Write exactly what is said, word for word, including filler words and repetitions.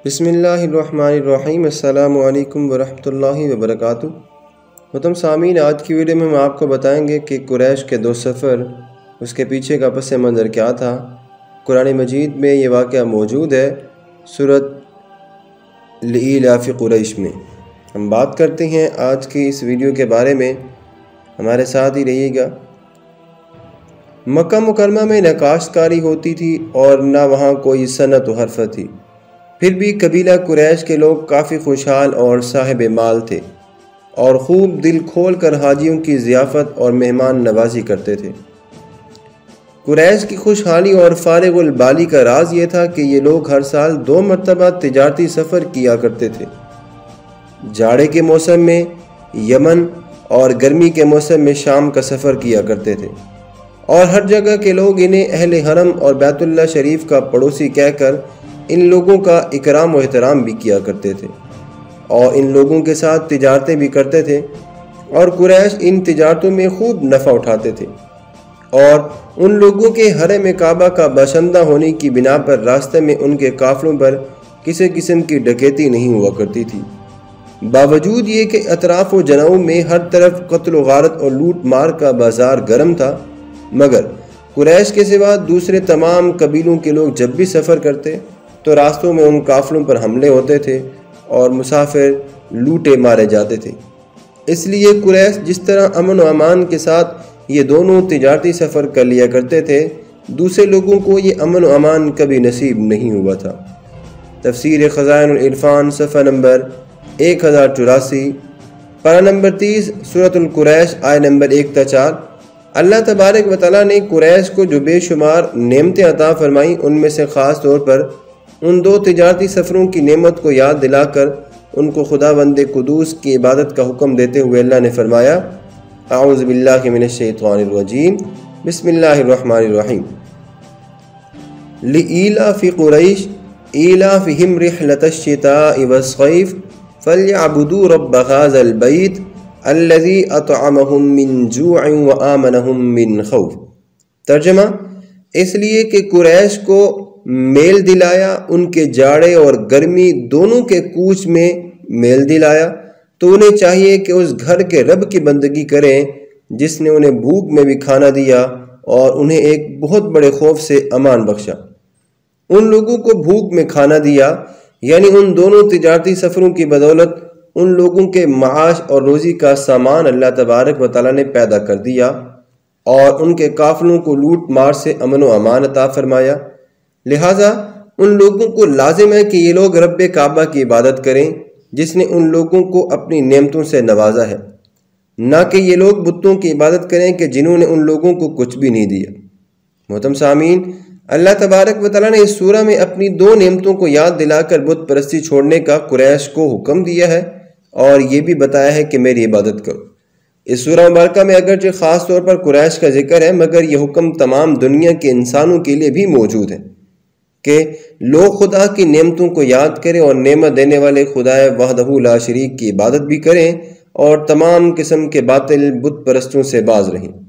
بسم اللہ الرحمن الرحیم۔ السلام علیکم ورحمۃ اللہ وبرکاتہ۔ محترم سامعین، آج کی ویڈیو میں ہم آپ کو بتائیں گے کہ قریش کے دو سفر، اس کے پیچھے کا پس منظر کیا تھا۔ قرآن مجید میں یہ واقعہ موجود ہے سورۃ لإیلاف قریش میں۔ ہم بات کرتے ہیں آج کی اس ویڈیو کے بارے میں، ہمارے ساتھ ہی رہیے گا۔ مکہ مکرمہ میں نہ کاشتکاری ہوتی تھی اور نہ وہاں کوئی صنعت و حرفت تھی، پھر بھی قبیلہ قریش کے لوگ کافی خوشحال اور صاحب مال تھے اور خوب دل کھول کر حاجیوں کی ضیافت اور مہمان نوازی کرتے تھے۔ قریش کی خوشحالی اور فارغ البالی کا راز یہ تھا کہ یہ لوگ ہر سال دو مرتبہ تجارتی سفر کیا کرتے تھے۔ جاڑے کے موسم میں یمن اور گرمی کے موسم میں شام کا سفر کیا کرتے تھے، اور ہر جگہ کے لوگ انہیں اہل حرم اور بیت اللہ شریف کا پڑوسی کہہ کر ان لوگوں کا اکرام و احترام بھی کیا کرتے تھے اور ان لوگوں کے ساتھ تجارتیں بھی کرتے تھے، اور قریش ان تجارتوں میں خوب نفع اٹھاتے تھے، اور ان لوگوں کے حرم کعبہ کا باشندہ ہونے کی بنا پر راستے میں ان کے قافلوں پر کسی قسم کی ڈکیتی نہیں ہوا کرتی تھی۔ باوجود یہ کہ اطراف و جنوب میں ہر طرف قتل و غارت اور لوٹ مار کا بازار گرم تھا، مگر قریش کے سوا دوسرے تمام قبیلوں کے لوگ جب بھی سفر کرتے تو راستوں میں ان قافلوں پر حملے ہوتے تھے اور مسافر لوٹے مارے جاتے تھے۔ اس لیے قریش جس طرح امن و امان کے ساتھ یہ دونوں تجارتی سفر کر لیا کرتے تھے، دوسرے لوگوں کو یہ امن و امان کبھی نصیب نہیں ہوا تھا۔ تفسیر خزائن العرفان صفحہ نمبر ایک ہزار چوراسی، پارہ نمبر تیس، سورۃ القریش، آیہ نمبر ایک تا چار۔ اللہ تبارک و تعالیٰ نے قریش کو جو بے شمار نعمتیں عطا فرمائیں، ان میں سے خاص طور پر ان دو تجارتی سفروں کی نعمت کو یاد دلا کر ان کو خداوند قدوس کی عبادت کا حکم دیتے ہوئے اللہ نے فرمایا، اعوذ باللہ من الشیطان الرجیم، بسم اللہ الرحمن الرحیم۔ لإیلاف قریش ایلافہم رحلۃ الشتاء والصیف فلیعبدوا رب ھذا البیت الذی اطعمہم من جوع وآمنہم من خوف۔ ترجمہ: اس لیے کہ قریش کو میل دلایا، ان کے جاڑے اور گرمی دونوں کے کوچ میں میل دلایا، تو انہیں چاہیے کہ اس گھر کے رب کی بندگی کریں جس نے انہیں بھوک میں بھی کھانا دیا اور انہیں ایک بہت بڑے خوف سے امان بخشا۔ ان لوگوں کو بھوک میں کھانا دیا، یعنی ان دونوں تجارتی سفروں کی بدولت ان لوگوں کے معاش اور روزی کا سامان اللہ تبارک و تعالیٰ نے پیدا کر دیا اور ان کے قافلوں کو لوٹ مار سے امن و امان عطا فرمایا۔ لہٰذا ان لوگوں کو لازم ہے کہ یہ لوگ رب کعبہ کی عبادت کریں جس نے ان لوگوں کو اپنی نعمتوں سے نوازا ہے، نہ کہ یہ لوگ بتوں کی عبادت کریں کہ جنہوں نے ان لوگوں کو کچھ بھی نہیں دیا۔ محترم سامعین، اللہ تبارک و تعالیٰ نے اس سورہ میں اپنی دو نعمتوں کو یاد دلا کر بت پرستی چھوڑنے کا قریش کو حکم دیا ہے اور یہ بھی بتایا ہے کہ میری عبادت کرو۔ اس سورہ مبارکہ میں اگرچہ خاص طور پر قریش کا ذکر ہے، مگر یہ حکم تمام دنیا کے انسانوں کے لیے بھی موجود ہے کہ لوگ خدا کی نعمتوں کو یاد کریں اور نعمت دینے والے خدا وحدہ لا شریک کی عبادت بھی کریں اور تمام قسم کے باطل بت پرستوں سے باز رہیں۔